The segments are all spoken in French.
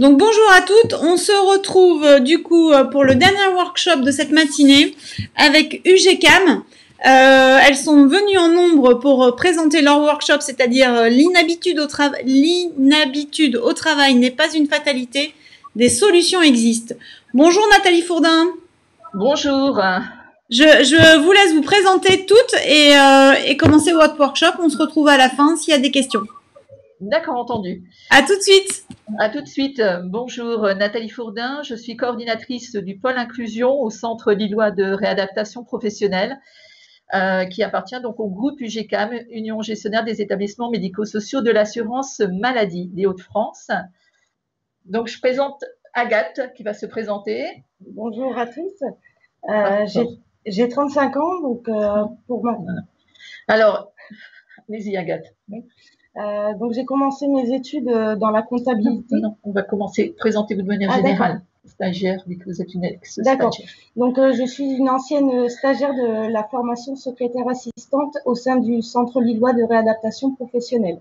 Donc bonjour à toutes, on se retrouve du coup pour le dernier workshop de cette matinée avec UGCAM. Elles sont venues en nombre pour présenter leur workshop, c'est-à-dire l'inhabitude au travail n'est pas une fatalité, des solutions existent. Bonjour Nathalie Fourdin. Bonjour. Je vous laisse vous présenter toutes et commencer votre workshop. On se retrouve à la fin s'il y a des questions. D'accord, entendu. À tout de suite. À tout de suite. Bonjour, Nathalie Fourdin. Je suis coordinatrice du pôle inclusion au Centre lillois de réadaptation professionnelle, qui appartient donc au groupe UGCAM, Union gestionnaire des établissements médico-sociaux de l'assurance maladie des Hauts-de-France. Donc, je présente Agathe qui va se présenter. Bonjour à tous. J'ai 35 ans, donc pour moi. Alors, allez-y, Agathe. Donc j'ai commencé mes études dans la comptabilité. Non, on va commencer. Présentez-vous de manière générale. Stagiaire, vu que vous êtes une ex-stagiaire. D'accord. Donc je suis une ancienne stagiaire de la formation secrétaire assistante au sein du Centre lillois de réadaptation professionnelle.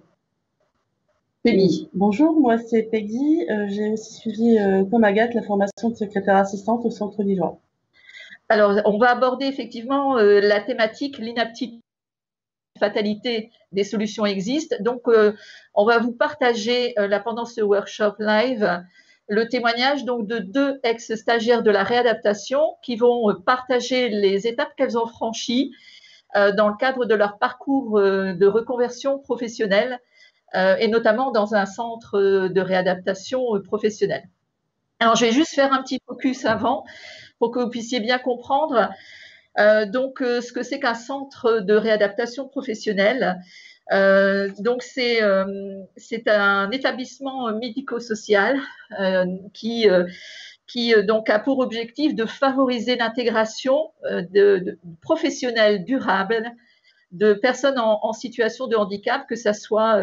Peggy. Bonjour, moi c'est Peggy. J'ai aussi suivi, comme Agathe, la formation de secrétaire assistante au Centre lillois. Alors, on va aborder effectivement la thématique, l'inaptitude, fatalité, des solutions existent. Donc, on va vous partager là pendant ce workshop live le témoignage donc de deux ex-stagiaires de la réadaptation qui vont partager les étapes qu'elles ont franchies dans le cadre de leur parcours de reconversion professionnelle et notamment dans un centre de réadaptation professionnelle. Alors, je vais juste faire un petit focus avant pour que vous puissiez bien comprendre ce que c'est qu'un centre de réadaptation professionnelle. Donc c'est un établissement médico-social qui donc a pour objectif de favoriser l'intégration de professionnels durables de personnes en situation de handicap, que ça soit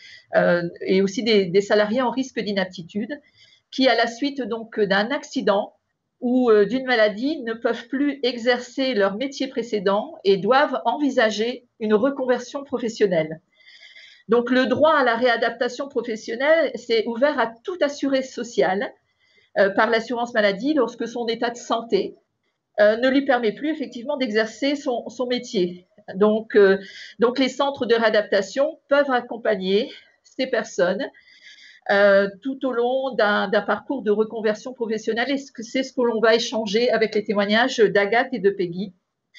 et aussi des salariés en risque d'inaptitude, qui à la suite donc d'un accident ou d'une maladie ne peuvent plus exercer leur métier précédent et doivent envisager une reconversion professionnelle. Donc le droit à la réadaptation professionnelle, c'est ouvert à tout assuré social par l'assurance maladie lorsque son état de santé ne lui permet plus effectivement d'exercer son métier. Donc les centres de réadaptation peuvent accompagner ces personnes tout au long d'un parcours de reconversion professionnelle, et c'est ce que l'on va échanger avec les témoignages d'Agathe et de Peggy,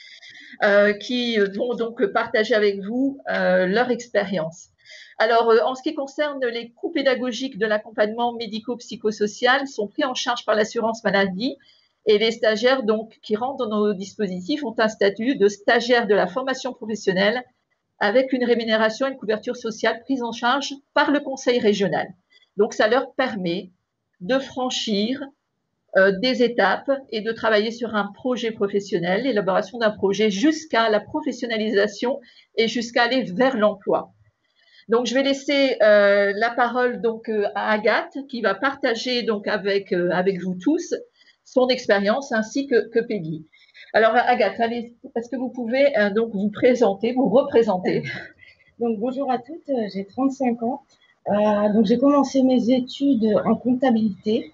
qui vont donc partager avec vous leur expérience. Alors, en ce qui concerne les coûts pédagogiques de l'accompagnement médico-psychosocial, sont pris en charge par l'assurance maladie, et les stagiaires donc qui rentrent dans nos dispositifs ont un statut de stagiaire de la formation professionnelle avec une rémunération et une couverture sociale prise en charge par le conseil régional. Donc, ça leur permet de franchir des étapes et de travailler sur un projet professionnel, l'élaboration d'un projet jusqu'à la professionnalisation et jusqu'à aller vers l'emploi. Donc, je vais laisser la parole donc à Agathe qui va partager donc avec vous tous son expérience ainsi que Peggy. Alors, Agathe, allez, est-ce que vous pouvez donc vous présenter, vous représenter? Donc, bonjour à toutes, j'ai 35 ans. Donc j'ai commencé mes études en comptabilité.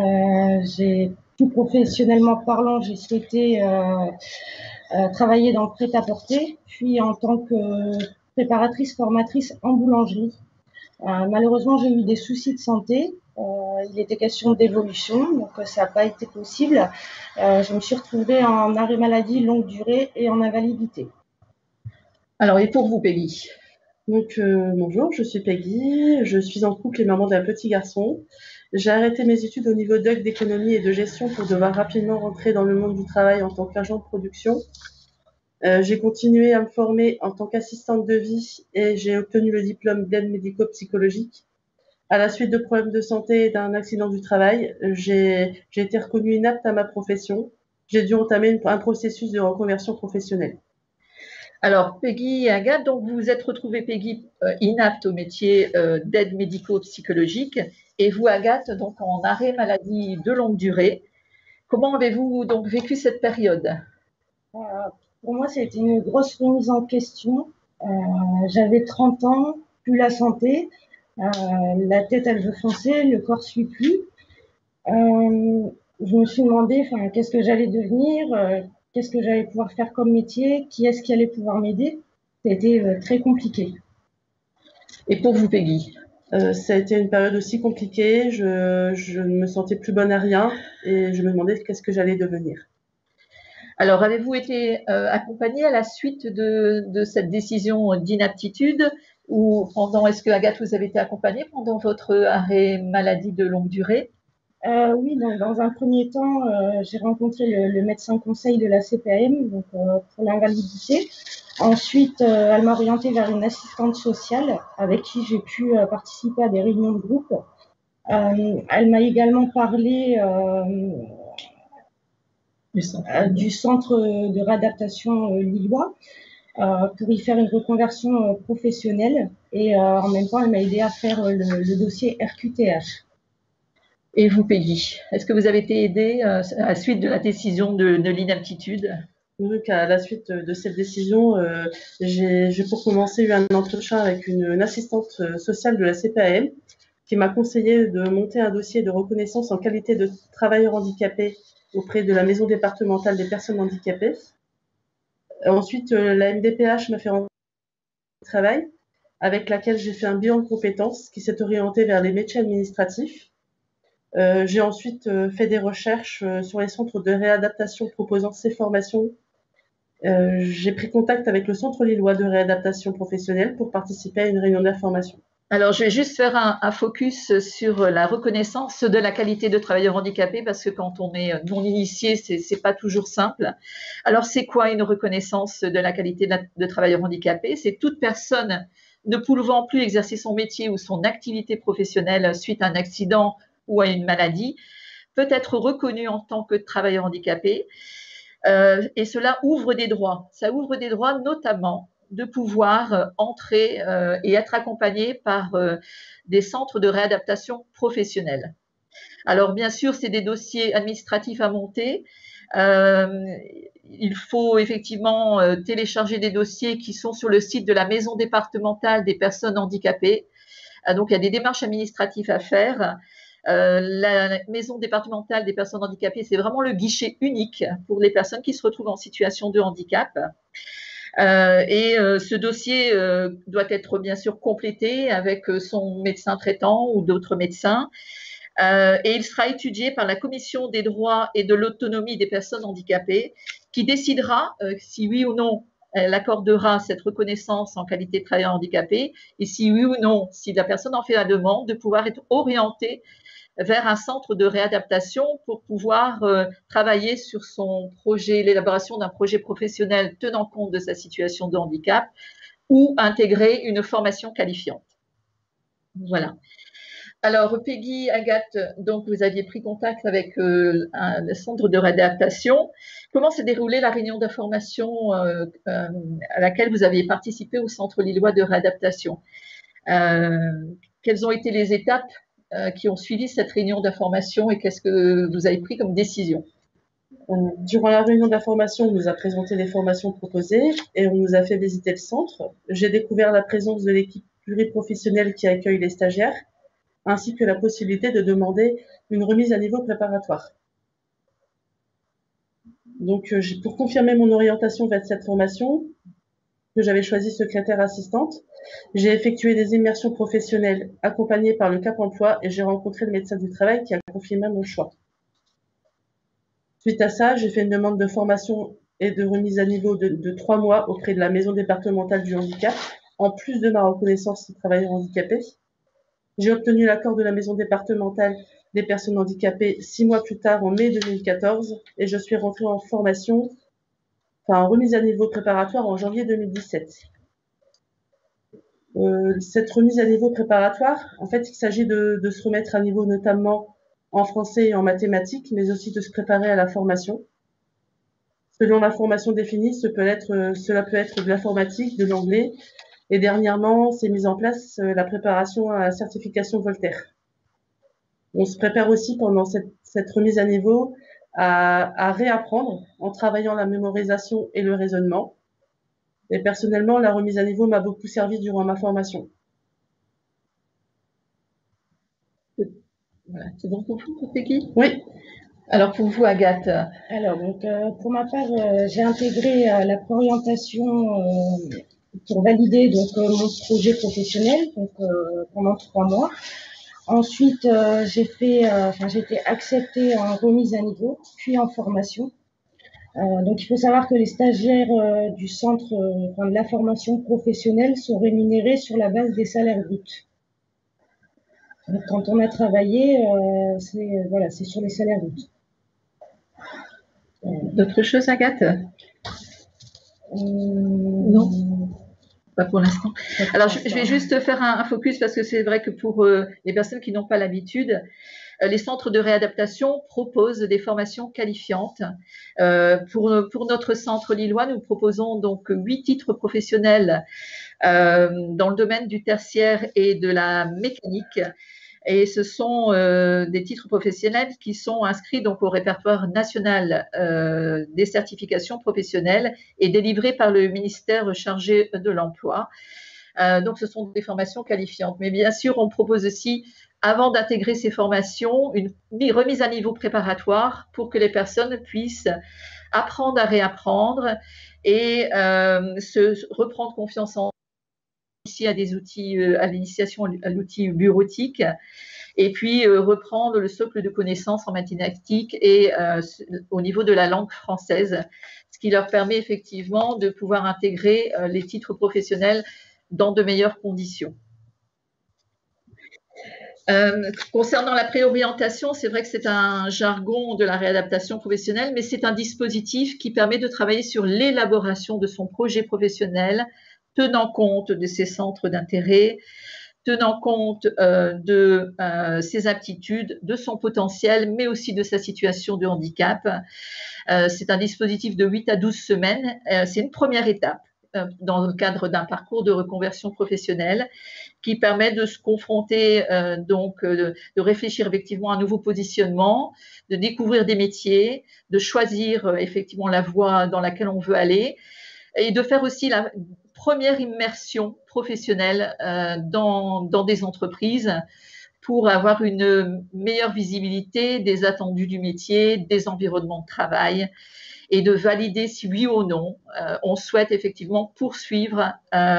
Plus professionnellement parlant, j'ai souhaité travailler dans le prêt-à-porter, puis en tant que préparatrice formatrice en boulangerie. Malheureusement, j'ai eu des soucis de santé. Il était question d'évolution, donc ça n'a pas été possible. Je me suis retrouvée en arrêt maladie longue durée et en invalidité. Alors, et pour vous, Peggy? Donc bonjour, je suis Peggy, je suis en couple et maman d'un petit garçon. J'ai arrêté mes études au niveau DEC d'économie et de gestion pour devoir rapidement rentrer dans le monde du travail en tant qu'agent de production. J'ai continué à me former en tant qu'assistante de vie et j'ai obtenu le diplôme d'aide médico-psychologique. À la suite de problèmes de santé et d'un accident du travail, j'ai été reconnue inapte à ma profession. J'ai dû entamer un processus de reconversion professionnelle. Alors, Peggy et Agathe, donc vous vous êtes retrouvée, Peggy, inapte au métier d'aide médico-psychologique, et vous, Agathe, donc en arrêt maladie de longue durée. Comment avez-vous donc vécu cette période? Pour moi, c'était une grosse remise en question. J'avais 30 ans, plus la santé, la tête elle veut foncer, le corps suit plus. Je me suis demandé, enfin, qu'est-ce que j'allais devenir, qu'est-ce que j'allais pouvoir faire comme métier, qui est-ce qui allait pouvoir m'aider. Ça a été très compliqué. Et pour vous, Peggy? Ça a été une période aussi compliquée. Je ne me sentais plus bonne à rien et je me demandais qu'est-ce que j'allais devenir. Alors, avez-vous été accompagnée à la suite de cette décision d'inaptitude ou est-ce que Agathe, vous avez été accompagnée pendant votre arrêt maladie de longue durée? Oui, donc dans un premier temps, j'ai rencontré le médecin conseil de la CPAM donc, pour l'invalidité. Ensuite, elle m'a orientée vers une assistante sociale avec qui j'ai pu participer à des réunions de groupe. Elle m'a également parlé du centre de réadaptation lillois pour y faire une reconversion professionnelle et en même temps, elle m'a aidé à faire le dossier RQTH. Et vous, Peggy, est-ce que vous avez été aidée à la suite de la décision de l'inaptitude? Donc, à la suite de cette décision, j'ai pour commencer eu un entretien avec une assistante sociale de la CPAM qui m'a conseillé de monter un dossier de reconnaissance en qualité de travailleur handicapé auprès de la maison départementale des personnes handicapées. Ensuite, la MDPH m'a fait rencontrer un travail avec laquelle j'ai fait un bilan de compétences qui s'est orienté vers les métiers administratifs. J'ai ensuite fait des recherches sur les centres de réadaptation proposant ces formations. J'ai pris contact avec le Centre lillois de réadaptation professionnelle pour participer à une réunion d'information. Alors, je vais juste faire un focus sur la reconnaissance de la qualité de travailleur handicapé parce que quand on est non initié, c'est pas toujours simple. Alors, c'est quoi une reconnaissance de la qualité de travailleur handicapé? C'est toute personne ne pouvant plus exercer son métier ou son activité professionnelle suite à un accident ou à une maladie peut être reconnue en tant que travailleur handicapé. Et cela ouvre des droits. Ça ouvre des droits notamment de pouvoir entrer et être accompagné par des centres de réadaptation professionnelle. Alors, bien sûr, c'est des dossiers administratifs à monter. Il faut effectivement télécharger des dossiers qui sont sur le site de la maison départementale des personnes handicapées. Donc, il y a des démarches administratives à faire. La maison départementale des personnes handicapées, c'est vraiment le guichet unique pour les personnes qui se retrouvent en situation de handicap. Ce dossier doit être bien sûr complété avec son médecin traitant ou d'autres médecins. Et il sera étudié par la Commission des droits et de l'autonomie des personnes handicapées qui décidera si oui ou non elle accordera cette reconnaissance en qualité de travailleur handicapé et si oui ou non, si la personne en fait la demande, de pouvoir être orientée vers un centre de réadaptation pour pouvoir travailler sur son projet, l'élaboration d'un projet professionnel tenant compte de sa situation de handicap ou intégrer une formation qualifiante. Voilà. Alors, Peggy, Agathe, donc vous aviez pris contact avec un centre de réadaptation. Comment s'est déroulée la réunion d'information à laquelle vous aviez participé au centre lillois de réadaptation? Quelles ont été les étapes qui ont suivi cette réunion d'information et qu'est-ce que vous avez pris comme décision? Durant la réunion d'information, on nous a présenté les formations proposées et on nous a fait visiter le centre. J'ai découvert la présence de l'équipe pluriprofessionnelle qui accueille les stagiaires, ainsi que la possibilité de demander une remise à niveau préparatoire. Donc, pour confirmer mon orientation vers cette formation, que j'avais choisi secrétaire assistante, j'ai effectué des immersions professionnelles accompagnées par le Cap Emploi et j'ai rencontré le médecin du travail qui a confirmé mon choix. Suite à ça, j'ai fait une demande de formation et de remise à niveau de 3 mois auprès de la maison départementale du handicap, en plus de ma reconnaissance de travailleur handicapé. J'ai obtenu l'accord de la maison départementale des personnes handicapées 6 mois plus tard, en mai 2014, et je suis rentrée en formation, en remise à niveau préparatoire en janvier 2017. Cette remise à niveau préparatoire, en fait, il s'agit de se remettre à niveau notamment en français et en mathématiques, mais aussi de se préparer à la formation. Selon la formation définie, cela peut être de l'informatique, de l'anglais, et dernièrement, s'est mise en place la préparation à la certification Voltaire. On se prépare aussi pendant cette remise à niveau à réapprendre en travaillant la mémorisation et le raisonnement. Et personnellement, la remise à niveau m'a beaucoup servi durant ma formation. Voilà. C'est bon pour vous, Peggy? Oui. Alors pour vous, Agathe? Alors, donc, pour ma part, j'ai intégré la préorientation pour valider donc mon projet professionnel donc pendant 3 mois. Ensuite, j'ai été acceptée en remise à niveau, puis en formation. Donc, il faut savoir que les stagiaires du centre de la formation professionnelle sont rémunérés sur la base des salaires bruts. Donc, quand on a travaillé, c'est sur les salaires bruts. D'autres choses, Agathe? Non, pas pour l'instant. Alors, je vais juste faire un focus parce que c'est vrai que pour les personnes qui n'ont pas l'habitude, les centres de réadaptation proposent des formations qualifiantes. Pour notre centre lillois, nous proposons donc 8 titres professionnels dans le domaine du tertiaire et de la mécanique. Et ce sont des titres professionnels qui sont inscrits donc au répertoire national des certifications professionnelles et délivrés par le ministère chargé de l'emploi. Donc, ce sont des formations qualifiantes. Mais bien sûr, on propose aussi, avant d'intégrer ces formations, une remise à niveau préparatoire pour que les personnes puissent apprendre à réapprendre et reprendre confiance en à des outils, à l'initiation à l'outil bureautique, et puis reprendre le socle de connaissances en mathématiques et au niveau de la langue française, ce qui leur permet effectivement de pouvoir intégrer les titres professionnels dans de meilleures conditions. Concernant la préorientation, c'est vrai que c'est un jargon de la réadaptation professionnelle, mais c'est un dispositif qui permet de travailler sur l'élaboration de son projet professionnel, tenant compte de ses centres d'intérêt, tenant compte de ses aptitudes, de son potentiel, mais aussi de sa situation de handicap. C'est un dispositif de 8 à 12 semaines. C'est une première étape dans le cadre d'un parcours de reconversion professionnelle qui permet de se confronter, de réfléchir effectivement à un nouveau positionnement, de découvrir des métiers, de choisir effectivement la voie dans laquelle on veut aller et de faire aussi la première immersion professionnelle dans des entreprises pour avoir une meilleure visibilité des attendus du métier, des environnements de travail et de valider si oui ou non on souhaite effectivement poursuivre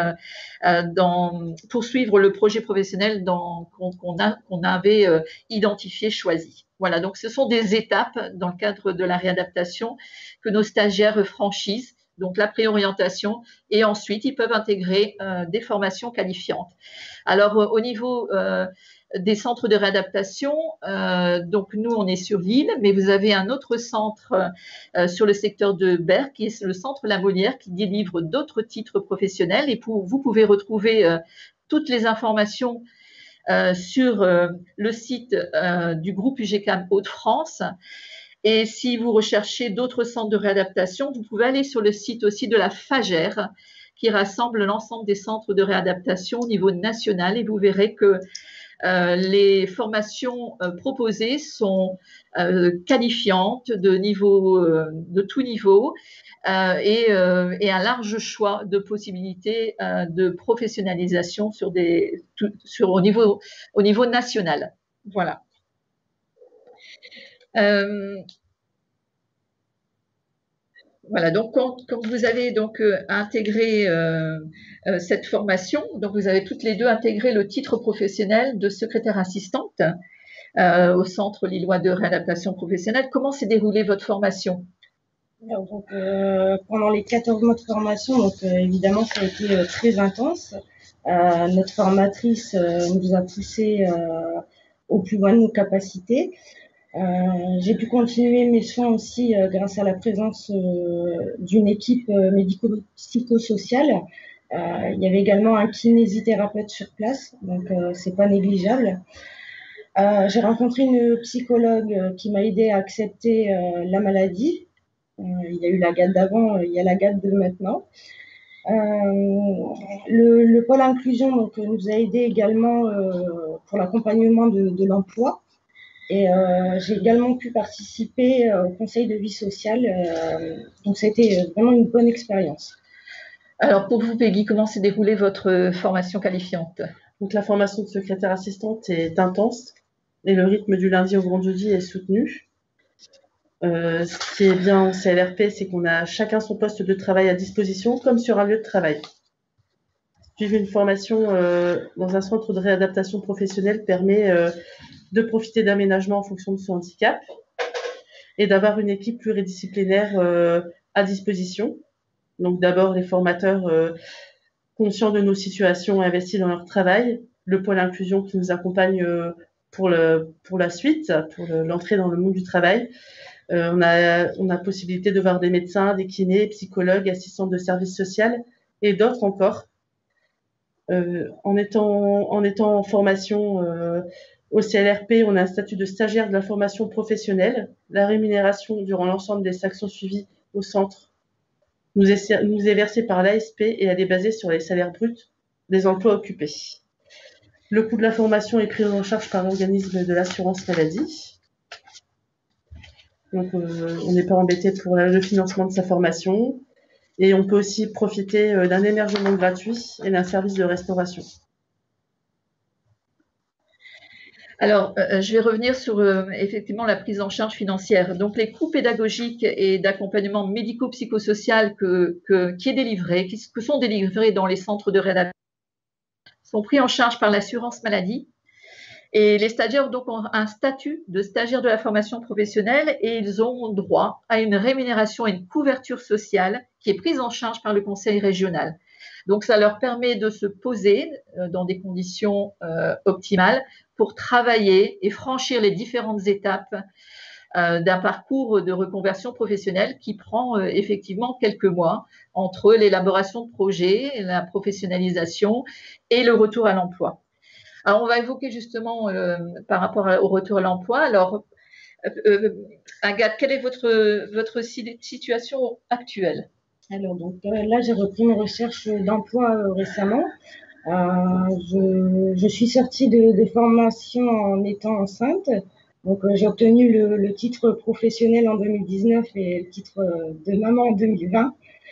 le projet professionnel qu'on avait identifié, choisi. Voilà, donc ce sont des étapes dans le cadre de la réadaptation que nos stagiaires franchissent. Donc la préorientation, et ensuite ils peuvent intégrer des formations qualifiantes. Alors au niveau des centres de réadaptation, donc nous on est sur l'île, mais vous avez un autre centre sur le secteur de Berck, qui est le centre La Molière, qui délivre d'autres titres professionnels, et vous pouvez retrouver toutes les informations sur le site du groupe UGCAM Hauts-de-France. Et si vous recherchez d'autres centres de réadaptation, vous pouvez aller sur le site aussi de la FAGER, qui rassemble l'ensemble des centres de réadaptation au niveau national, et vous verrez que les formations proposées sont qualifiantes de tout niveau et un large choix de possibilités de professionnalisation au niveau national. Voilà. Voilà, donc quand vous avez donc intégré cette formation, donc vous avez toutes les deux intégré le titre professionnel de secrétaire assistante au Centre lillois de réadaptation professionnelle. Comment s'est déroulée votre formation? Donc, pendant les 14 mois de formation, donc évidemment, ça a été très intense. Notre formatrice nous a poussé au plus loin de nos capacités. J'ai pu continuer mes soins aussi grâce à la présence d'une équipe médico-psychosociale. Il y avait également un kinésithérapeute sur place, donc c'est pas négligeable. J'ai rencontré une psychologue qui m'a aidé à accepter la maladie. Il y a eu la GAD d'avant, il y a la GAD de maintenant. Le pôle inclusion donc, nous a aidé également pour l'accompagnement de l'emploi. Et j'ai également pu participer au conseil de vie sociale. Donc, ça a été vraiment une bonne expérience. Alors, pour vous, Peggy, comment s'est déroulée votre formation qualifiante? Donc, la formation de secrétaire assistante est intense. et le rythme du lundi au vendredi est soutenu. Ce qui est bien en CLRP, c'est qu'on a chacun son poste de travail à disposition, comme sur un lieu de travail. Suivre une formation dans un centre de réadaptation professionnelle permet de profiter d'aménagements en fonction de son handicap et d'avoir une équipe pluridisciplinaire à disposition. Donc d'abord les formateurs conscients de nos situations et investis dans leur travail, le pôle inclusion qui nous accompagne pour la suite, pour l'entrée dans le monde du travail. On a possibilité de voir des médecins, des kinés, psychologues, assistants de service social et d'autres encore. En étant en formation au CLRP, on a un statut de stagiaire de la formation professionnelle. La rémunération durant l'ensemble des actions suivies au centre nous est versée par l'ASP et elle est basée sur les salaires bruts des emplois occupés. Le coût de la formation est pris en charge par l'organisme de l'assurance maladie. Donc, on n'est pas embêté pour le financement de sa formation. Et on peut aussi profiter d'un hébergement gratuit et d'un service de restauration. Alors, je vais revenir sur effectivement la prise en charge financière. Donc, les coûts pédagogiques et d'accompagnement médico-psychosocial qui est délivré, que sont délivrés dans les centres de réadaptation, sont pris en charge par l'assurance maladie. Et les stagiaires donc ont un statut de stagiaire de la formation professionnelle et ils ont droit à une rémunération et une couverture sociale qui est prise en charge par le conseil régional. Donc, ça leur permet de se poser dans des conditions optimales pour travailler et franchir les différentes étapes d'un parcours de reconversion professionnelle qui prend effectivement quelques mois entre l'élaboration de projets, la professionnalisation et le retour à l'emploi. Alors, on va évoquer justement par rapport au retour à l'emploi. Alors, Agathe, quelle est votre situation actuelle? Alors, donc là, j'ai repris une recherche d'emploi récemment. Je suis sortie de formation en étant enceinte. Donc, j'ai obtenu le titre professionnel en 2019 et le titre de maman en 2020.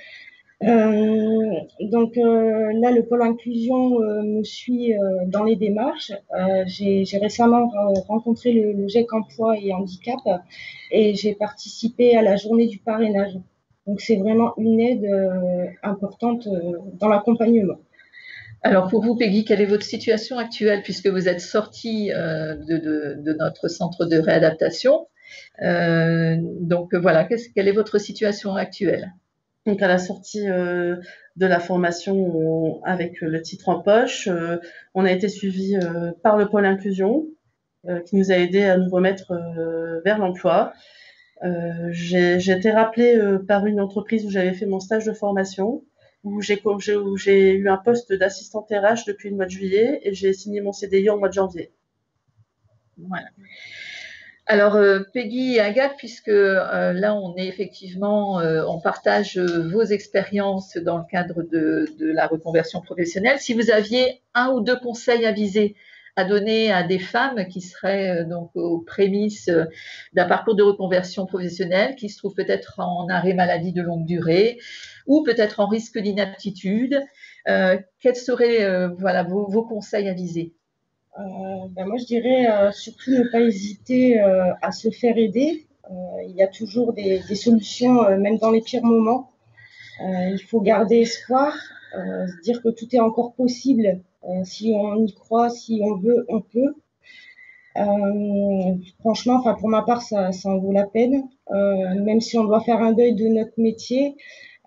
Donc là, le pôle inclusion me suit dans les démarches. J'ai récemment rencontré le GIEC Emploi et Handicap et j'ai participé à la journée du parrainage. Donc c'est vraiment une aide importante dans l'accompagnement. Alors pour vous, Peggy, quelle est votre situation actuelle puisque vous êtes sortie de notre centre de réadaptation? Donc voilà, quelle est votre situation actuelle? Donc à la sortie de la formation avec le titre en poche, on a été suivi par le pôle inclusion qui nous a aidé à nous remettre vers l'emploi. J'ai été rappelée par une entreprise où j'avais fait mon stage de formation, où j'ai eu un poste d'assistante RH depuis le mois de juillet et j'ai signé mon CDI en mois de janvier. Voilà. Alors, Peggy et Agathe, puisque là, on est effectivement, on partage vos expériences dans le cadre de la reconversion professionnelle. Si vous aviez un ou deux conseils avisés à donner à des femmes qui seraient donc aux prémices d'un parcours de reconversion professionnelle, qui se trouvent peut-être en arrêt maladie de longue durée ou peut-être en risque d'inaptitude, quels seraient voilà, vos conseils avisés? Moi, je dirais surtout ne pas hésiter à se faire aider. Il y a toujours des solutions, même dans les pires moments. Il faut garder espoir, se dire que tout est encore possible. Si on y croit, si on veut, on peut. Franchement, pour ma part, ça en vaut la peine. Même si on doit faire un deuil de notre métier,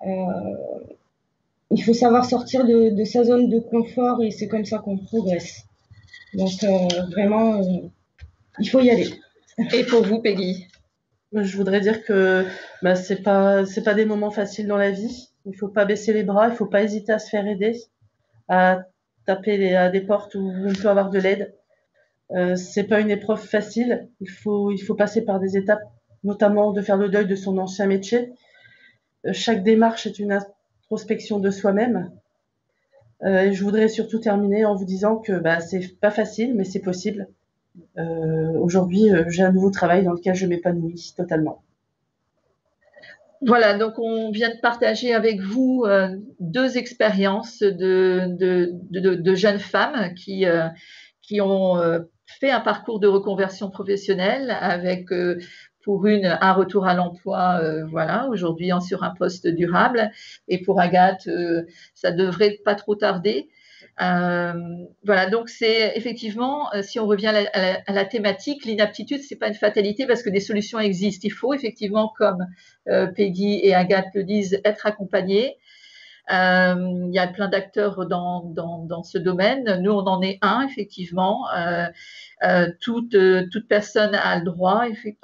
il faut savoir sortir de sa zone de confort et c'est comme ça qu'on progresse. Donc vraiment, il faut y aller. Et pour vous, Peggy? Je voudrais dire que c'est pas des moments faciles dans la vie. Il faut pas baisser les bras, il faut pas hésiter à se faire aider, à taper à des portes où on peut avoir de l'aide. C'est pas une épreuve facile. Il faut passer par des étapes, notamment de faire le deuil de son ancien métier. Chaque démarche est une introspection de soi-même. Et je voudrais surtout terminer en vous disant que c'est pas facile, mais c'est possible. Aujourd'hui, j'ai un nouveau travail dans lequel je m'épanouis totalement. Voilà, donc on vient de partager avec vous deux expériences de jeunes femmes qui ont fait un parcours de reconversion professionnelle avec pour un retour à l'emploi, voilà, aujourd'hui sur un poste durable, et pour Agathe, ça devrait pas trop tarder. Voilà, donc c'est effectivement, si on revient à la thématique, l'inaptitude, c'est pas une fatalité parce que des solutions existent. Il faut effectivement, comme Peggy et Agathe le disent, être accompagné. Il y a plein d'acteurs dans ce domaine. Nous, on en est un, effectivement. Toute personne a le droit,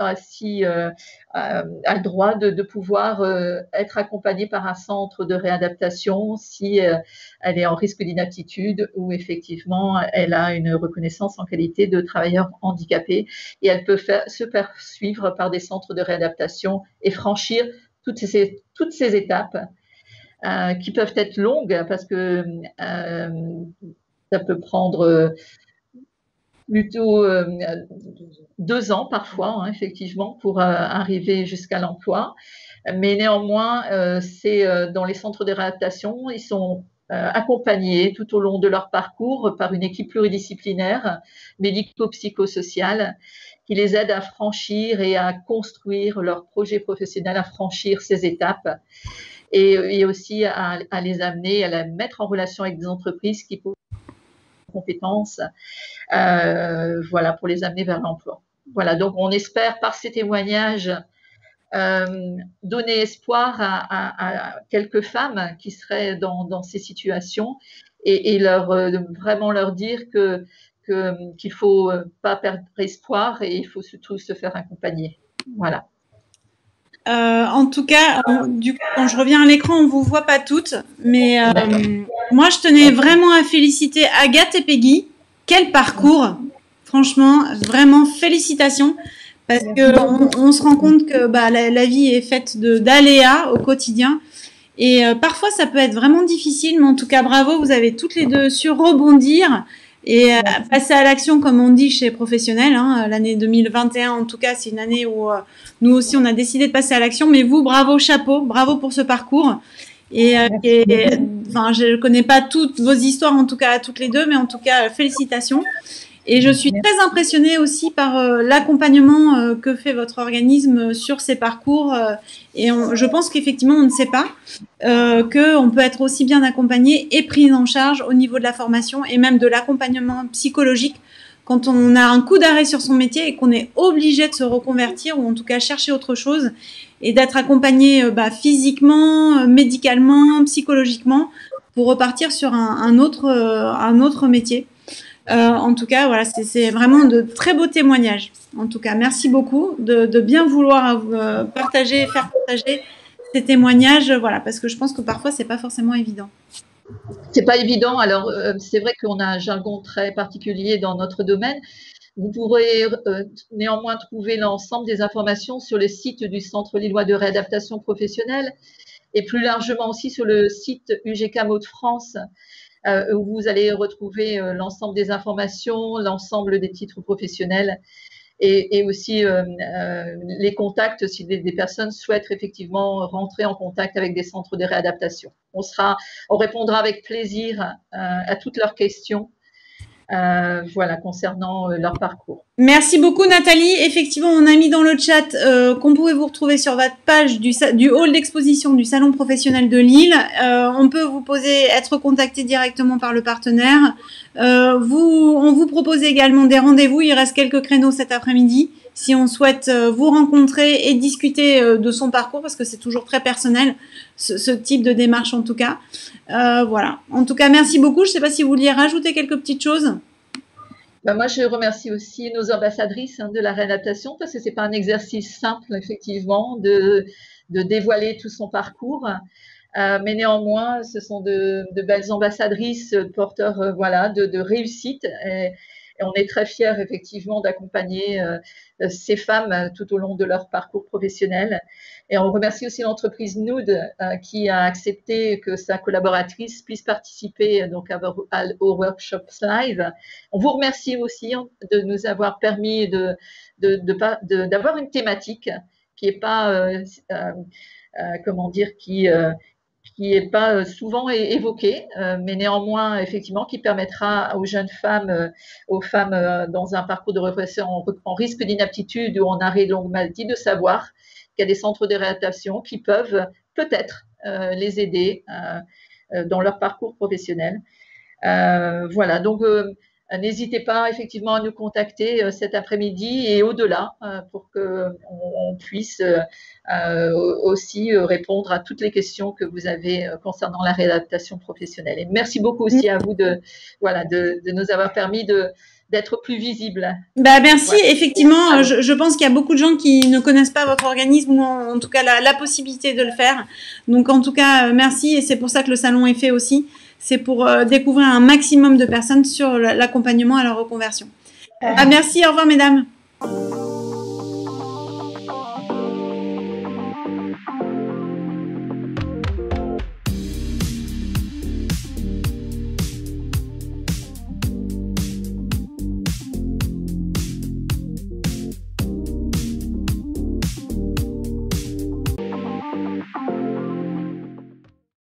a le droit de pouvoir être accompagnée par un centre de réadaptation si elle est en risque d'inaptitude ou effectivement elle a une reconnaissance en qualité de travailleur handicapé, et elle peut se faire suivre par des centres de réadaptation et franchir toutes ces étapes qui peuvent être longues parce que ça peut prendre plutôt 2 ans parfois, hein, effectivement, pour arriver jusqu'à l'emploi. Mais néanmoins, dans les centres de réadaptation, ils sont accompagnés tout au long de leur parcours par une équipe pluridisciplinaire, médico-psychosociale, qui les aide à franchir et à construire leur projet professionnel, à franchir ces étapes, et aussi à les amener, à les mettre en relation avec des entreprises qui posent des compétences, voilà, pour les amener vers l'emploi. Voilà, donc on espère par ces témoignages donner espoir à quelques femmes qui seraient dans ces situations, et vraiment leur dire qu'il faut pas perdre espoir et il faut surtout se faire accompagner. Voilà. En tout cas, du coup, quand je reviens à l'écran, on vous voit pas toutes, mais moi, je tenais vraiment à féliciter Agathe et Peggy. Quel parcours! Franchement, vraiment félicitations, parce que on se rend compte que la vie est faite d'aléas au quotidien, et parfois ça peut être vraiment difficile, mais en tout cas bravo, vous avez toutes les deux su rebondir et passer à l'action, comme on dit chez Professionnels. Hein. L'année 2021, en tout cas, c'est une année où nous aussi on a décidé de passer à l'action, mais vous, bravo, chapeau, bravo pour ce parcours. Enfin, je connais pas toutes vos histoires, en tout cas à toutes les deux, mais en tout cas félicitations. Et je suis très impressionnée aussi par l'accompagnement que fait votre organisme sur ces parcours. Et je pense qu'effectivement, on ne sait pas qu'on peut être aussi bien accompagné et pris en charge au niveau de la formation et même de l'accompagnement psychologique quand on a un coup d'arrêt sur son métier et qu'on est obligé de se reconvertir ou en tout cas chercher autre chose, et d'être accompagné physiquement, médicalement, psychologiquement pour repartir sur un autre métier. En tout cas, voilà, c'est vraiment de très beaux témoignages. En tout cas, merci beaucoup de bien vouloir faire partager ces témoignages, voilà, parce que je pense que parfois c'est pas forcément évident. C'est pas évident. Alors, c'est vrai qu'on a un jargon très particulier dans notre domaine. Vous pourrez néanmoins trouver l'ensemble des informations sur le site du Centre lillois de réadaptation professionnelle et plus largement aussi sur le site UGK Hauts-de-France, où vous allez retrouver l'ensemble des informations, l'ensemble des titres professionnels et aussi les contacts si des personnes souhaitent effectivement rentrer en contact avec des centres de réadaptation. On répondra avec plaisir à toutes leurs questions. Voilà, concernant leur parcours. Merci beaucoup Nathalie. Effectivement, on a mis dans le chat qu'on pouvait vous retrouver sur votre page du hall d'exposition du Salon professionnel de Lille. On peut être contacté directement par le partenaire. On vous propose également des rendez-vous. Il reste quelques créneaux cet après-midi si on souhaite vous rencontrer et discuter de son parcours, parce que c'est toujours très personnel, ce type de démarche en tout cas. Voilà. En tout cas, merci beaucoup. Je ne sais pas si vous vouliez rajouter quelques petites choses. Moi, je remercie aussi nos ambassadrices de la réadaptation, parce que c'est pas un exercice simple, effectivement, de dévoiler tout son parcours. Mais néanmoins, ce sont de belles ambassadrices, porteurs voilà, de réussite. Et on est très fiers, effectivement, d'accompagner ces femmes tout au long de leur parcours professionnel. Et on remercie aussi l'entreprise Nood qui a accepté que sa collaboratrice puisse participer donc au workshop live. On vous remercie aussi de nous avoir permis d'avoir une thématique qui est pas, comment dire, qui n'est pas souvent évoqué, mais néanmoins, effectivement, qui permettra aux jeunes femmes, aux femmes dans un parcours de reconversion en risque d'inaptitude ou en arrêt de longue maladie, de savoir qu'il y a des centres de réadaptation qui peuvent peut-être les aider dans leur parcours professionnel. Voilà, donc n'hésitez pas effectivement à nous contacter cet après-midi et au-delà pour qu'on puisse aussi répondre à toutes les questions que vous avez concernant la réadaptation professionnelle. Et merci beaucoup aussi à vous de nous avoir permis d'être plus visibles. Bah, merci. Ouais. Effectivement, je pense qu'il y a beaucoup de gens qui ne connaissent pas votre organisme ou en tout cas la possibilité de le faire. Donc en tout cas, merci, et c'est pour ça que le salon est fait aussi. C'est pour découvrir un maximum de personnes sur l'accompagnement à la reconversion. Merci, au revoir mesdames.